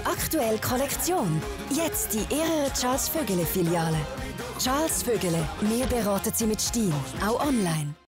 aktuelle Kollektion. Jetzt die Ihre Charles Vögele Filiale. Charles Vögele, wir beraten Sie mit Stil, auch online.